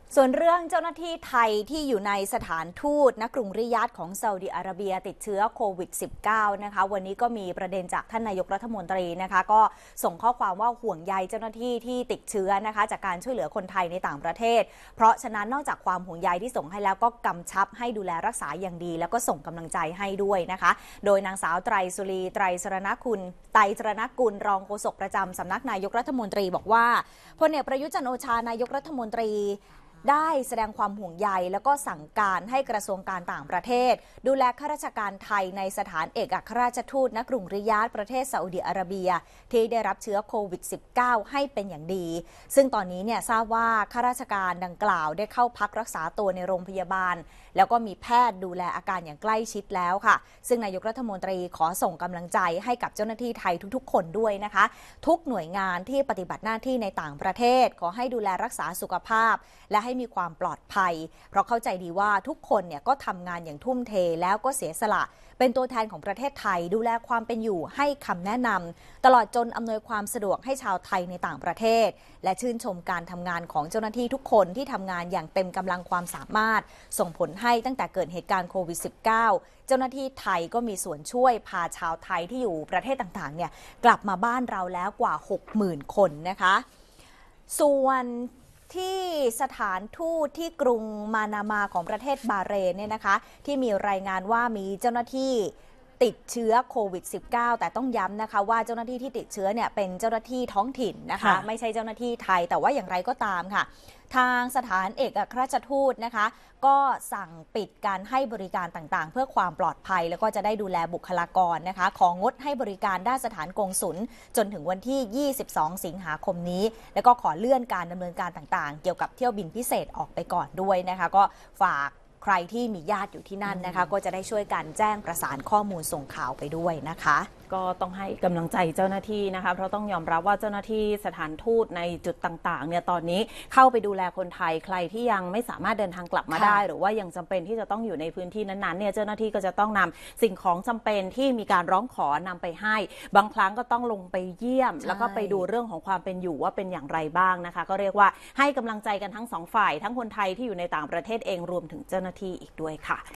ส่วนเรื่องเจ้าหน้าที่ไทยที่อยู่ในสถานทูตณกรุงริยาดของซาอุดิอาระเบียติดเชื้อโควิด -19 นะคะวันนี้ก็มีประเด็นจากท่านนายกรัฐมนตรีนะคะก็ส่งข้อความว่าห่วงใยเจ้าหน้าที่ที่ติดเชื้อนะคะจากการช่วยเหลือคนไทยในต่างประเทศเพราะฉะนั้นนอกจากความห่วงใยที่ส่งให้แล้วก็กำชับให้ดูแลรักษาอย่างดีแล้วก็ส่งกำลังใจให้ด้วยนะคะโดยนางสาวไตรสุรีไตรสรณกุลรองโฆษกประจำสำนักนายกรัฐมนตรีบอกว่าพลเอกประยุทธ์จันทร์โอชานายกรัฐมนตรีได้แสดงความห่วงใยแล้วก็สั่งการให้กระทรวงการต่างประเทศดูแลข้าราชการไทยในสถานเอกอัครราชทูตณกรุงริยาดประเทศซาอุดิอาระเบียที่ได้รับเชื้อโควิด -19 ให้เป็นอย่างดีซึ่งตอนนี้เนี่ยทราบว่าข้าราชการดังกล่าวได้เข้าพักรักษาตัวในโรงพยาบาลแล้วก็มีแพทย์ดูแลอาการอย่างใกล้ชิดแล้วค่ะซึ่งนายกรัฐมนตรีขอส่งกำลังใจให้กับเจ้าหน้าที่ไทยทุกๆคนด้วยนะคะทุกหน่วยงานที่ปฏิบัติหน้าที่ในต่างประเทศขอให้ดูแลรักษาสุขภาพและให้มีความปลอดภัยเพราะเข้าใจดีว่าทุกคนเนี่ยก็ทำงานอย่างทุ่มเทแล้วก็เสียสละเป็นตัวแทนของประเทศไทยดูแลความเป็นอยู่ให้คำแนะนำตลอดจนอำนวยความสะดวกให้ชาวไทยในต่างประเทศและชื่นชมการทำงานของเจ้าหน้าที่ทุกคนที่ทำงานอย่างเต็มกำลังความสามารถส่งผลให้ตั้งแต่เกิดเหตุการณ์โควิด -19 เจ้าหน้าที่ไทยก็มีส่วนช่วยพาชาวไทยที่อยู่ประเทศต่างๆเนี่ยกลับมาบ้านเราแล้วกว่า 60,000 คนนะคะส่วนที่สถานทูตที่กรุงมานามาของประเทศบาห์เรนเนี่ยนะคะที่มีรายงานว่ามีเจ้าหน้าที่ติดเชื้อโควิด -19 แต่ต้องย้ำนะคะว่าเจ้าหน้าที่ที่ติดเชื้อเนี่ยเป็นเจ้าหน้าที่ท้องถิ่นนะคะไม่ใช่เจ้าหน้าที่ไทยแต่ว่าอย่างไรก็ตามค่ะทางสถานเอกอัครราชทูตนะคะก็สั่งปิดการให้บริการต่างๆเพื่อความปลอดภัยแล้วก็จะได้ดูแลบุคลากรนะคะของงดให้บริการด้านสถานกงสุลจนถึงวันที่ 22 สิงหาคมนี้แล้วก็ขอเลื่อนการดำเนินการต่างๆเกี่ยวกับเที่ยวบินพิเศษออกไปก่อนด้วยนะคะก็ฝากใครที่มีญาติอยู่ที่นั่นนะคะก็จะได้ช่วยกันแจ้งประสานข้อมูลส่งข่าวไปด้วยนะคะก็ต้องให้กำลังใจเจ้าหน้าที่นะคะเพราะต้องยอมรับว่าเจ้าหน้าที่สถานทูตในจุดต่างๆเนี่ยตอนนี้เข้าไปดูแลคนไทยใครที่ยังไม่สามารถเดินทางกลับมาได้หรือว่ายังจำเป็นที่จะต้องอยู่ในพื้นที่นั้นๆเนี่ยเจ้าหน้าที่ก็จะต้องนำสิ่งของจำเป็นที่มีการร้องขอนำไปให้บางครั้งก็ต้องลงไปเยี่ยมแล้วก็ไปดูเรื่องของความเป็นอยู่ว่าเป็นอย่างไรบ้างนะคะก็เรียกว่าให้กำลังใจกันทั้งสองฝ่ายทั้งคนไทยที่อยู่ในต่างประเทศเองรวมถึงเจ้าหน้าที่อีกด้วยค่ะ